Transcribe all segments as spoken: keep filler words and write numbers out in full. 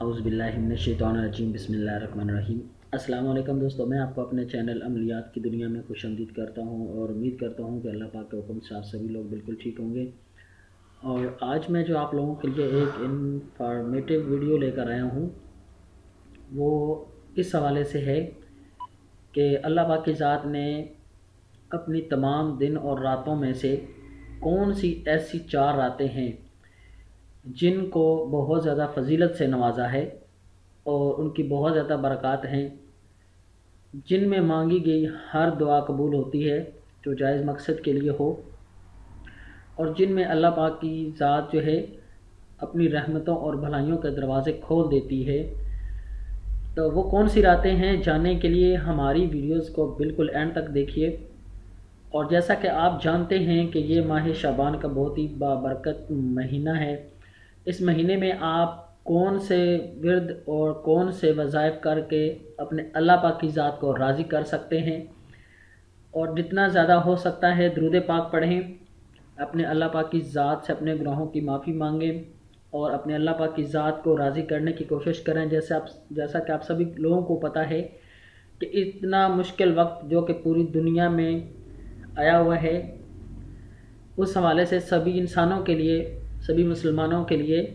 اعوذ باللہ من الشیطان الرجیم بسم اللہ الرحمن الرحیم۔ السلام علیکم دوستو، میں آپ کو اپنے چینل عملیات کی دنیا میں خوش آمدید کرتا ہوں اور امید کرتا ہوں کہ اللہ پاک کے حکم سے آپ سبھی لوگ بالکل ٹھیک ہوں گے۔ اور آج میں جو آپ لوگوں کے لیے ایک انفارمیٹیو ویڈیو لے کر آیا ہوں وہ اس حوالے سے ہے کہ اللہ پاک کی ذات نے اپنی تمام دن اور راتوں میں سے کون سی ایسی چار راتیں ہیں جن کو بہت زیادہ فضیلت سے نوازا ہے اور ان کی بہت زیادہ برکات ہیں، جن میں مانگی گئی ہر دعا قبول ہوتی ہے جو جائز مقصد کے لیے ہو، اور جن میں اللہ پاک کی ذات جو ہے اپنی رحمتوں اور بھلائیوں کے دروازے کھول دیتی ہے۔ تو وہ کون سی راتیں ہیں، جاننے کے لیے ہماری ویڈیوز کو بالکل اینڈ تک دیکھیے۔ اور جیسا کہ آپ جانتے ہیں کہ یہ ماہ شعبان کا بہت ہی بابرکت مہینہ ہے، اس مہینے میں آپ کون سے ورد اور کون سے وظائف کر کے اپنے اللہ پاک کی ذات کو راضی کر سکتے ہیں، اور جتنا زیادہ ہو سکتا ہے درود پاک پڑھیں، اپنے اللہ پاک کی ذات سے اپنے گناہوں کی معافی مانگیں اور اپنے اللہ پاک کی ذات کو راضی کرنے کی کوشش کریں۔ جیسے آپ جیسا کہ آپ سبھی لوگوں کو پتہ ہے کہ اتنا مشکل وقت جو کہ پوری دنیا میں آیا ہوا ہے، اس حوالے سے سبھی انسانوں کے لیے، سبھی مسلمانوں کے لیے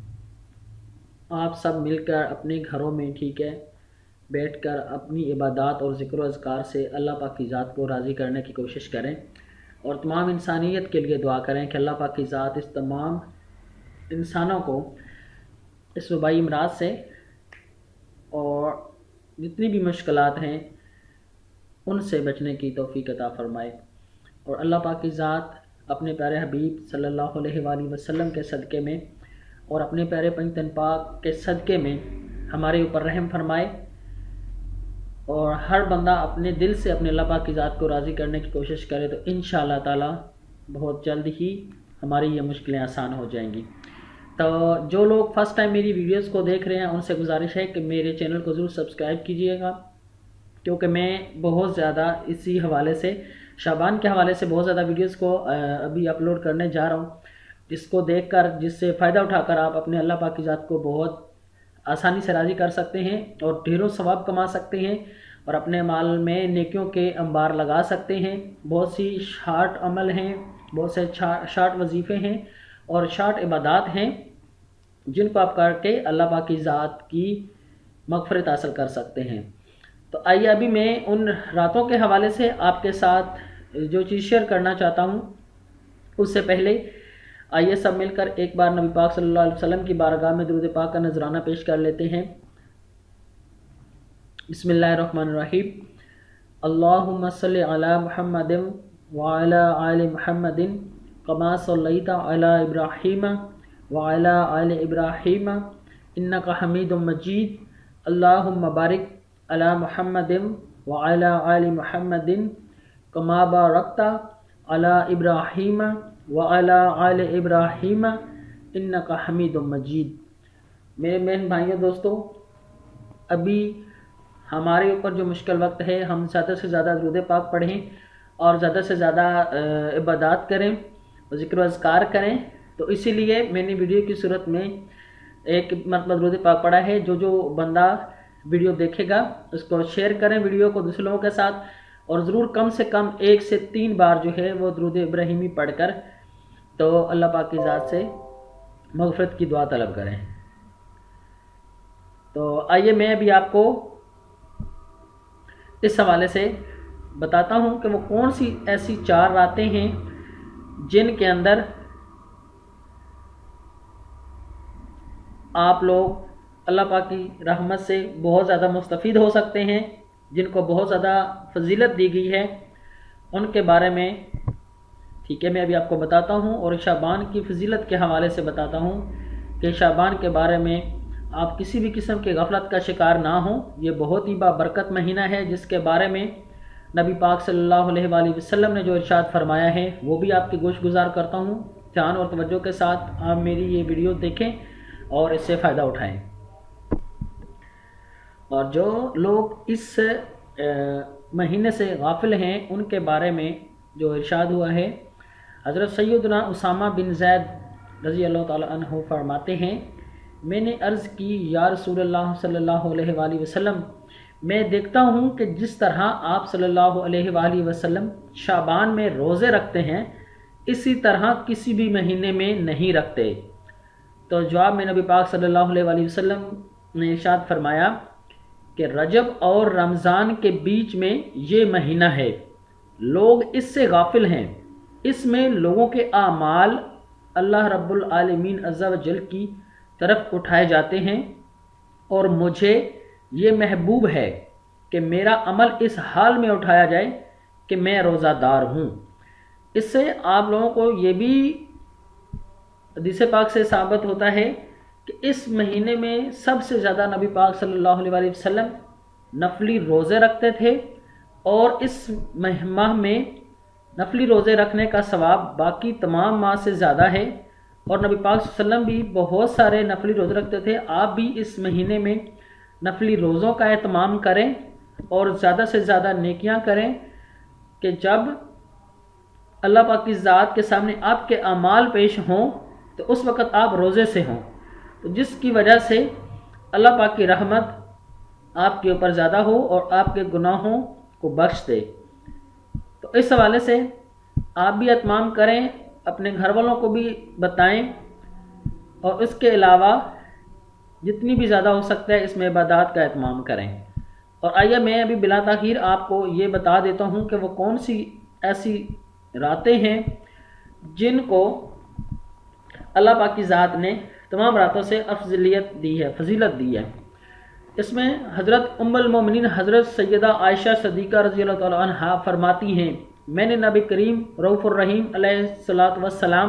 آپ سب مل کر اپنے گھروں میں ٹھیک ہے بیٹھ کر اپنی عبادات اور ذکر و اذکار سے اللہ پاک کی ذات کو راضی کرنے کی کوشش کریں، اور تمام انسانیت کے لیے دعا کریں کہ اللہ پاک کی ذات اس تمام انسانوں کو اس وبائی امراض سے اور جتنی بھی مشکلات ہیں ان سے بچنے کی توفیق عطا فرمائے، اور اللہ پاک کی ذات اپنے پیارے حبیب صلی اللہ علیہ وآلہ وسلم کے صدقے میں اور اپنے پیارے پنجتن پاک کے صدقے میں ہمارے اوپر رحم فرمائے، اور ہر بندہ اپنے دل سے اپنے اللہ پاک کی ذات کو راضی کرنے کی کوشش کرے تو انشاءاللہ تعالی بہت جلد ہی ہماری یہ مشکلیں آسان ہو جائیں گی۔ تو جو لوگ فرسٹ ٹائم میری ویڈیوز کو دیکھ رہے ہیں ان سے گزارش ہے کہ میرے چینل کو ضرور سبسکرائب کیجئے گا، کیونکہ میں بہت زیادہ اسی حوالے سے شعبان کے حوالے سے بہت زیادہ ویڈیوز کو ابھی اپلوڈ کرنے جا رہا ہوں، جس کو دیکھ کر، جس سے فائدہ اٹھا کر آپ اپنے اللہ پاک کی ذات کو بہت آسانی سے راضی کر سکتے ہیں اور ڈھیروں ثواب کما سکتے ہیں، اور اپنے مال میں نیکیوں کے انبار لگا سکتے ہیں۔ بہت سی شارٹ عمل ہیں، بہت سے شارٹ وظیفے ہیں اور شارٹ عبادات ہیں جن کو آپ کر کے اللہ پاک کی ذات کی مغفرت حاصل کر سکتے ہیں۔ تو آئیے ابھی میں ان راتوں کے حوالے سے آپ کے ساتھ جو چیز شیئر کرنا چاہتا ہوں، اس سے پہلے آئیے سب مل کر ایک بار نبی پاک صلی اللہ علیہ وسلم کی بارگاہ میں درود پاک کا نذرانہ پیش کر لیتے ہیں۔ بسم اللہ الرحمن الرحیم۔ اللہم صلی علی محمد وعلی آل محمد کما صلیت علی ابراہیم وعلی آل ابراہیم انک حمید مجید۔ اللہم بارک علی محمد وعلی آل محمد کما بارکت علی ابراہیم وعلی آل ابراہیم انک حمید مجید۔ میرے بہن بھائیوں دوستو، ابھی ہمارے اوپر جو مشکل وقت ہے، ہم زیادہ سے زیادہ درود پاک پڑھیں اور زیادہ سے زیادہ عبادات کریں اور ذکر و اذکار کریں۔ تو اسی لیے میں نے ویڈیو کی صورت میں ایک مرتبہ درود پاک پڑھا ہے۔ جو جو بندہ ویڈیو دیکھے گا اس کو شیئر کریں ویڈیو کو دوسرے لوگوں کے ساتھ، اور ضرور کم سے کم ایک سے تین بار جو ہے وہ درود ابراہیمی پڑھ کر تو اللہ پاک کی ذات سے مغفرت کی دعا طلب کریں۔ تو آئیے میں ابھی آپ کو اس حوالے سے بتاتا ہوں کہ وہ کون سی ایسی چار راتیں ہیں جن کے اندر آپ لوگ اللہ پاک کی رحمت سے بہت زیادہ مستفید ہو سکتے ہیں، جن کو بہت زیادہ فضیلت دی گئی ہے، ان کے بارے میں ٹھیک ہے میں ابھی آپ کو بتاتا ہوں، اور شعبان کی فضیلت کے حوالے سے بتاتا ہوں کہ شعبان کے بارے میں آپ کسی بھی قسم کے غفلت کا شکار نہ ہوں۔ یہ بہت ہی بابرکت مہینہ ہے جس کے بارے میں نبی پاک صلی اللہ علیہ وآلہ وسلم نے جو ارشاد فرمایا ہے وہ بھی آپ کی گوش گزار کرتا ہوں۔ دھیان اور توجہ کے ساتھ آپ میری یہ ویڈیو دیکھیں اور اس سے فائدہ اٹھائیں۔ اور جو لوگ اس مہینے سے غافل ہیں ان کے بارے میں جو ارشاد ہوا ہے، حضرت سیدنا اسامہ بن زید رضی اللہ تعالی عنہ فرماتے ہیں میں نے عرض کی یا رسول اللہ صلی اللہ علیہ وآلہ وسلم، میں دیکھتا ہوں کہ جس طرح آپ صلی اللہ علیہ وآلہ وسلم شعبان میں روزے رکھتے ہیں اسی طرح کسی بھی مہینے میں نہیں رکھتے۔ تو جواب میں نبی پاک صلی اللہ علیہ وآلہ وسلم نے ارشاد فرمایا کہ رجب اور رمضان کے بیچ میں یہ مہینہ ہے، لوگ اس سے غافل ہیں، اس میں لوگوں کے اعمال اللہ رب العالمین عز و جل کی طرف اٹھائے جاتے ہیں، اور مجھے یہ محبوب ہے کہ میرا عمل اس حال میں اٹھایا جائے کہ میں روزہ دار ہوں۔ اس سے آپ لوگوں کو یہ بھی حدیث پاک سے ثابت ہوتا ہے کہ اس مہینے میں سب سے زیادہ نبی پاک صلی اللہ علیہ وآلہ وسلم نفلی روزے رکھتے تھے، اور اس ماہ میں نفلی روزے رکھنے کا ثواب باقی تمام ماہ سے زیادہ ہے، اور نبی پاک صلی اللہ علیہ وسلم بھی بہت سارے نفلی روزے رکھتے تھے۔ آپ بھی اس مہینے میں نفلی روزوں کا اہتمام کریں اور زیادہ سے زیادہ نیکیاں کریں کہ جب اللہ پاک کی ذات کے سامنے آپ کے اعمال پیش ہوں تو اس وقت آپ روزے سے ہوں، تو جس کی وجہ سے اللہ پاک کی رحمت آپ کے اوپر زیادہ ہو اور آپ کے گناہوں کو بخش دے۔ تو اس حوالے سے آپ بھی اہتمام کریں، اپنے گھر والوں کو بھی بتائیں، اور اس کے علاوہ جتنی بھی زیادہ ہو سکتا ہے اس میں عبادات کا اہتمام کریں۔ اور آئیے میں ابھی بلا تاخیر آپ کو یہ بتا دیتا ہوں کہ وہ کون سی ایسی راتیں ہیں جن کو اللہ پاک کی ذات نے تمام راتوں سے افضلیت دی ہے، فضیلت دی ہے۔ اس میں حضرت ام المومنین حضرت سیدہ عائشہ صدیقہ رضی اللہ تعالی عنہا فرماتی ہیں، میں نے نبی کریم رؤوف الرحیم علیہ الصلاۃ والسلام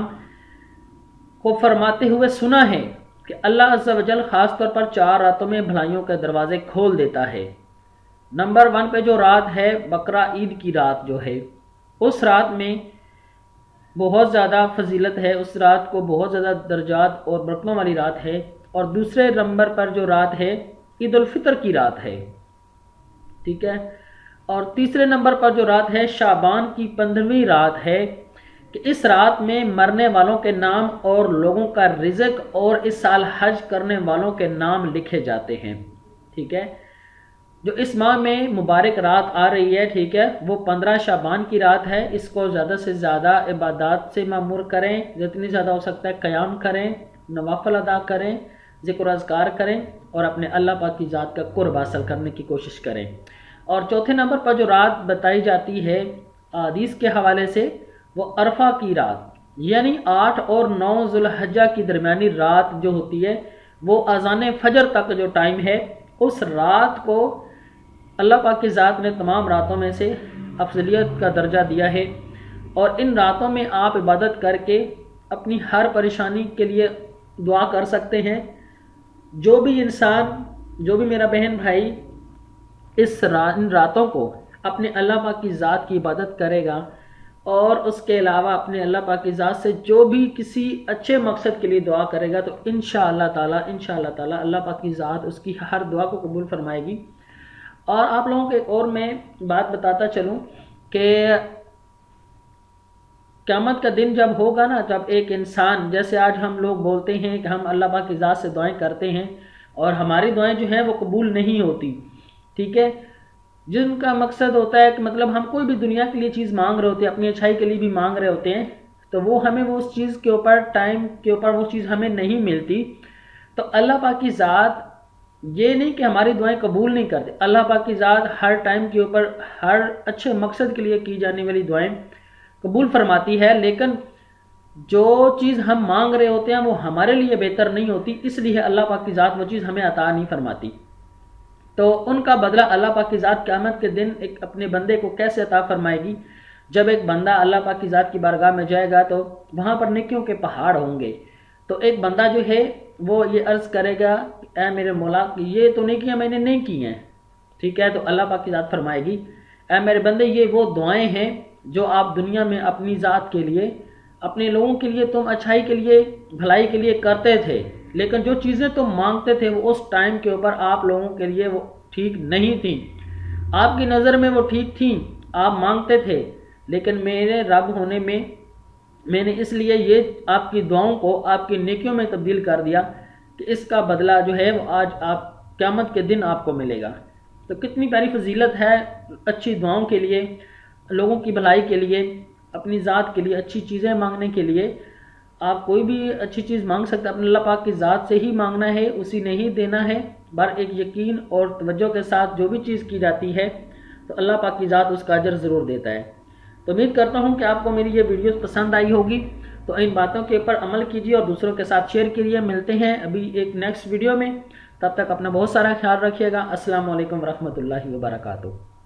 کو فرماتے ہوئے سنا ہے کہ اللہ عز و جل خاص طور پر چار راتوں میں بھلائیوں کے دروازے کھول دیتا ہے۔ نمبر ون پہ جو رات ہے بقرہ عید کی رات جو ہے، اس رات میں بہت زیادہ فضیلت ہے، اس رات کو بہت زیادہ درجات اور برکتوں والی رات ہے۔ اور دوسرے نمبر پر جو رات ہے عید الفطر کی رات ہے، ٹھیک ہے۔ اور تیسرے نمبر پر جو رات ہے شعبان کی پندرہویں رات ہے کہ اس رات میں مرنے والوں کے نام اور لوگوں کا رزق اور اس سال حج کرنے والوں کے نام لکھے جاتے ہیں، ٹھیک ہے۔ جو اس ماہ میں مبارک رات آ رہی ہے، ٹھیک ہے، وہ پندرہ شعبان کی رات ہے۔ اس کو زیادہ سے زیادہ عبادات سے معمور کریں، جتنی زیادہ ہو سکتا ہے قیام کریں، نوافل ادا کریں، ذکر و اذکار کریں، اور اپنے اللہ پاک کی ذات کا قرب حاصل کرنے کی کوشش کریں۔ اور چوتھے نمبر پر جو رات بتائی جاتی ہے حدیث کے حوالے سے، وہ عرفہ کی رات، یعنی آٹھ اور نو ذوالحجہ کی درمیانی رات جو ہوتی ہے، وہ اذان فجر تک جو ٹائم ہے، اس رات کو اللہ پاک کی ذات نے تمام راتوں میں سے افضلیت کا درجہ دیا ہے۔ اور ان راتوں میں آپ عبادت کر کے اپنی ہر پریشانی کے لیے دعا کر سکتے ہیں۔ جو بھی انسان، جو بھی میرا بہن بھائی اس ان راتوں کو اپنے اللہ پاک کی ذات کی عبادت کرے گا، اور اس کے علاوہ اپنے اللہ پاک کی ذات سے جو بھی کسی اچھے مقصد کے لیے دعا کرے گا، تو انشاءاللہ تعالی انشاءاللہ تعالی اللہ پاک کی ذات اس کی ہر دعا کو قبول فرمائے گی۔ اور آپ لوگوں کو ایک اور میں بات بتاتا چلوں کہ قیامت کا دن جب ہوگا نا، جب ایک انسان، جیسے آج ہم لوگ بولتے ہیں کہ ہم اللہ پاک کی ذات سے دعائیں کرتے ہیں اور ہماری دعائیں جو ہیں وہ قبول نہیں ہوتی، ٹھیک ہے، جن کا مقصد ہوتا ہے کہ مطلب ہم کوئی بھی دنیا کے لیے چیز مانگ رہے ہوتے ہیں، اپنی اچھائی کے لیے بھی مانگ رہے ہوتے ہیں، تو وہ ہمیں وہ اس چیز کے اوپر ٹائم کے اوپر وہ چیز ہمیں نہیں ملتی، تو اللہ پاک کی ذات یہ نہیں کہ ہماری دعائیں قبول نہیں کرتے، اللہ پاک کی ذات ہر ٹائم کے اوپر ہر اچھے مقصد کے لیے کی جانے والی دعائیں قبول فرماتی ہے، لیکن جو چیز ہم مانگ رہے ہوتے ہیں وہ ہمارے لیے بہتر نہیں ہوتی، اس لیے اللہ پاک کی ذات وہ چیز ہمیں عطا نہیں فرماتی۔ تو ان کا بدلہ اللہ پاک کی ذات قیامت کے دن ایک اپنے بندے کو کیسے عطا فرمائے گی؟ جب ایک بندہ اللہ پاک کی ذات کی بارگاہ میں جائے گا تو وہاں پر نیکیوں کے پہاڑ ہوں گے، تو ایک بندہ جو ہے وہ یہ عرض کرے گا، اے میرے مولا یہ تو نیکیاں میں نے نہیں کی ہیں، ٹھیک ہے، تو اللہ پاک کی ذات فرمائے گی، اے میرے بندے یہ وہ دعائیں ہیں جو آپ دنیا میں اپنی ذات کے لیے، اپنے لوگوں کے لیے، تم اچھائی کے لیے، بھلائی کے لیے کرتے تھے، لیکن جو چیزیں تم مانگتے تھے وہ اس ٹائم کے اوپر آپ لوگوں کے لیے وہ ٹھیک نہیں تھیں، آپ کی نظر میں وہ ٹھیک تھیں، آپ مانگتے تھے، لیکن میرے رب ہونے میں میں نے اس لیے یہ آپ کی دعاؤں کو آپ کی نیکیوں میں تبدیل کر دیا کہ اس کا بدلہ جو ہے وہ آج آپ قیامت کے دن آپ کو ملے گا۔ تو کتنی پیاری فضیلت ہے اچھی دعاؤں کے لیے، لوگوں کی بھلائی کے لیے، اپنی ذات کے لیے اچھی چیزیں مانگنے کے لیے۔ آپ کوئی بھی اچھی چیز مانگ سکتے ہیں، اپنے اللہ پاک کی ذات سے ہی مانگنا ہے، اسی نے ہی دینا ہے۔ بر ایک یقین اور توجہ کے ساتھ جو بھی چیز کی جاتی ہے تو اللہ پاک کی ذات اس کا اجر ضرور دیتا ہے۔ تو امید کرتا ہوں کہ آپ کو میری یہ ویڈیوز پسند آئی ہوگی، تو ان باتوں کے اوپر عمل کیجیے اور دوسروں کے ساتھ شیئر کیجیے۔ ملتے ہیں ابھی ایک نیکسٹ ویڈیو میں، تب تک اپنا بہت سارا خیال رکھیے گا۔ السلام علیکم ورحمۃ اللہ وبرکاتہ۔